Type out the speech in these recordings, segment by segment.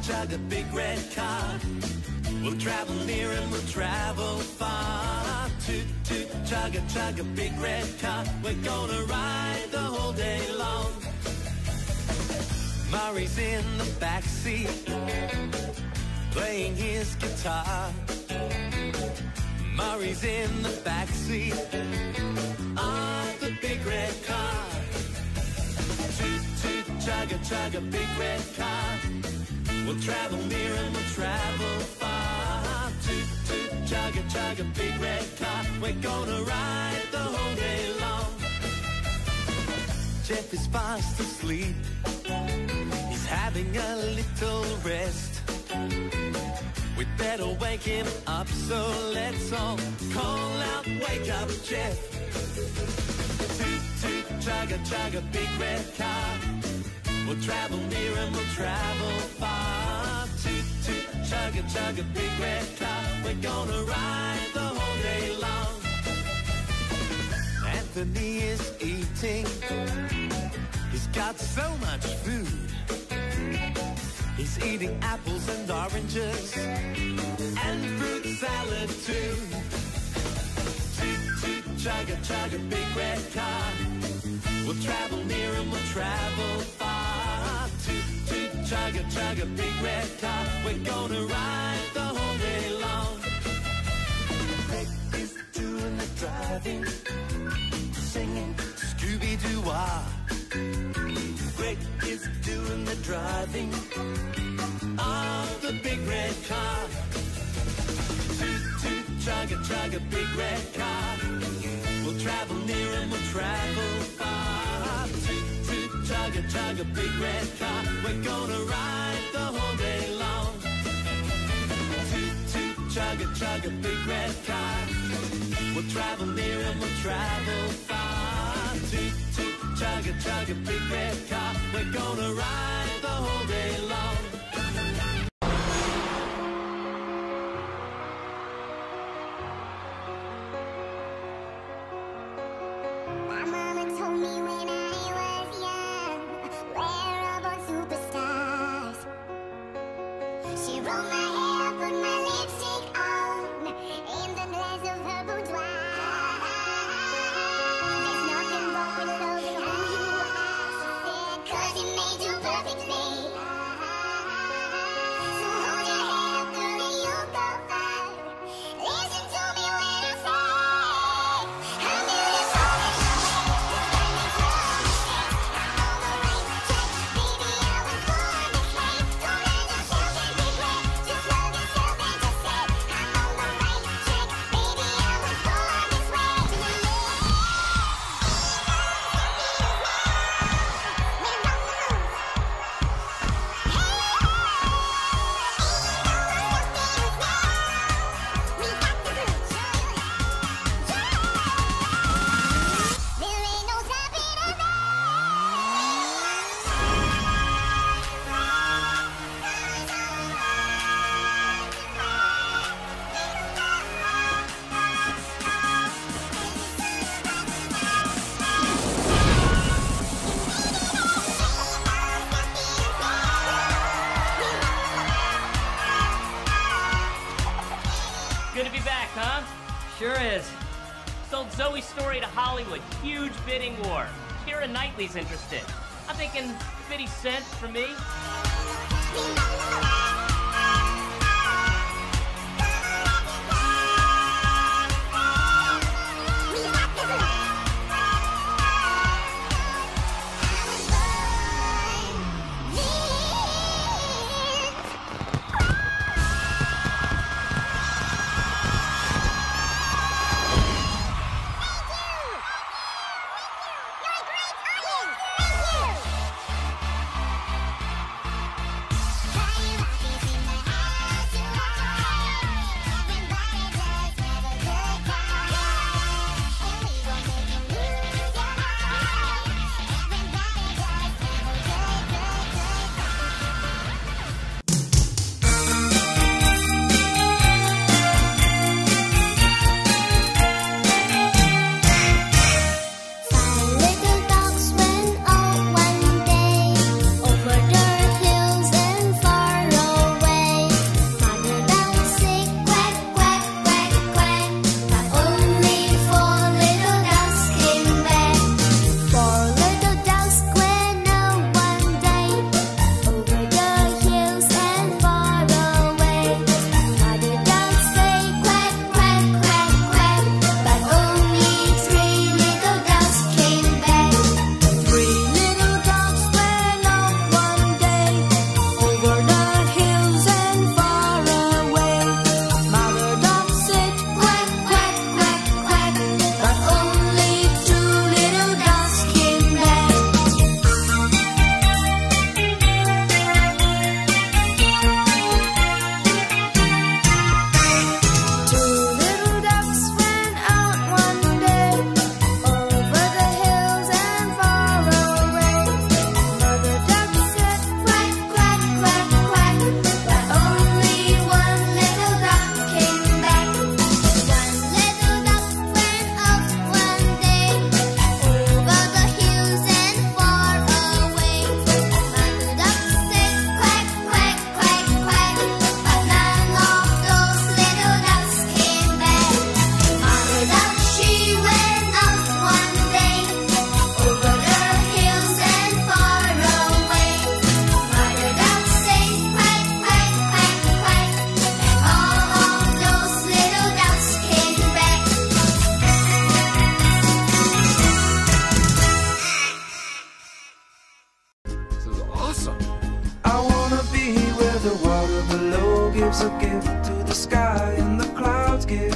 chug a big red car. We'll travel near and we'll travel far. Toot, toot, chug a big red car. We're gonna ride the whole day long. Murray's in the backseat, playing his guitar. Murray's in the backseat of the big red car. Toot, toot, chug a big red car. We'll travel near and we'll travel far. Toot, toot, chug a big red car. We're gonna ride the whole day long. Jeff is fast asleep. He's having a little rest. We'd better wake him up, so let's all call out, wake up, Jeff. Toot, toot, chug a big red car. We'll travel near and we'll travel far. Toot, toot, chug a big red car. We're gonna ride the whole day long. Anthony is eating. He's got so much food. He's eating apples and oranges and fruit salad too. Toot, toot, chug a big red car. We'll travel near and we'll travel far. Toot, toot, chug a big red car. We're gonna ride the whole day long. Rick is doing the driving, singing Scooby-Doo-wah. Rick is doing the driving of the big red car. Toot, toot, chug a big red car. We'll travel near and we'll travel far. Toot, toot, chug a big red car. We're gonna ride the whole day long. Toot, toot, chug a big red car. We'll travel near and we'll travel far. Toot, toot, chug a big red car. We're gonna ride the whole day long. My mama told me when I was young, we're all born superstars. She rolled my hair, put my lipstick on, in the glass of her boudoir. There's nothing wrong with loving who you are, she said, 'cause it made you perfectly. So hold your head up, girl, and you'll go far. Listen to me when I say, I'm beautiful. Good to be back, huh? Sure is. Sold Zoe's story to Hollywood. Huge bidding war. Keira Knightley's interested. I'm thinking 50 cents for me. You're a great audience! Thank you!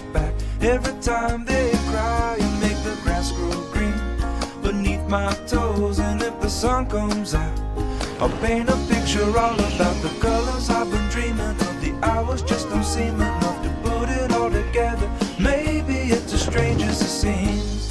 back. Every time they cry and make the grass grow green beneath my toes. And if the sun comes out, I'll paint a picture all about the colors I've been dreaming of. The hours just don't seem enough to put it all together. Maybe it's as strange as it seems.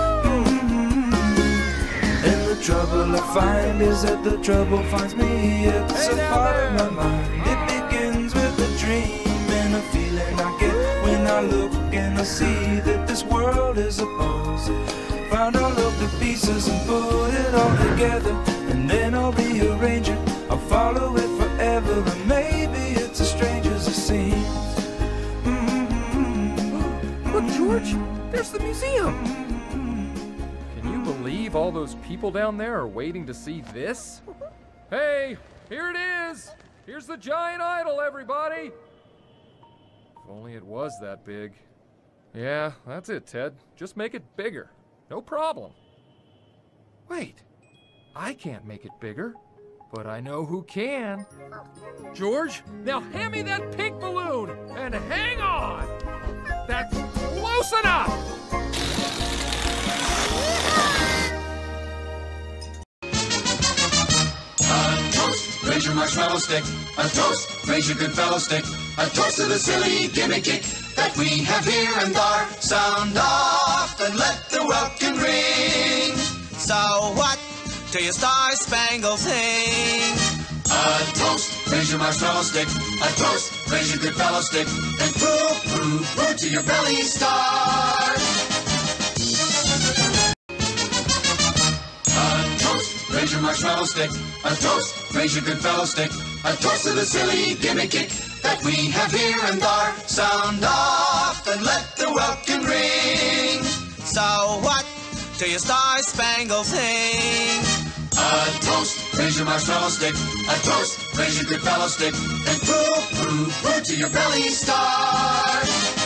And the trouble I find is that the trouble finds me. It's a part of my mind. It begins with a dream and a feeling I get when I look and I see that this world is a puzzle. Find all of the pieces and put it all together, and then I'll rearrange it. I'll follow it forever, and maybe it's as strange as it seems. Look, George, there's the museum. Can you believe all those people down there are waiting to see this? Hey, here it is. Here's the giant idol, everybody. If only it was that big. Yeah, that's it, Ted. Just make it bigger. No problem. Wait, I can't make it bigger, but I know who can. George, now hand me that pink balloon and hang on. That's close enough. A toast, raise your marshmallow stick. A toast, raise your good fellow stick. A toast to the silly gimmick kick that we have here and there. Sound off and let the welkin ring. So what do your star-spangled sing? A toast, raise your marshmallow stick. A toast, raise your good fellow stick. And poo, poo, poo to your belly star. A toast, raise your marshmallow stick. A toast, raise your good fellow stick. A toast to the silly gimmick kick that we have here and there. Sound off and let the welkin ring. So what do your star-spangled sing? A toast, raise your marshmallow stick. A toast, raise your good fellow stick. And poo, poo, poo to your belly star.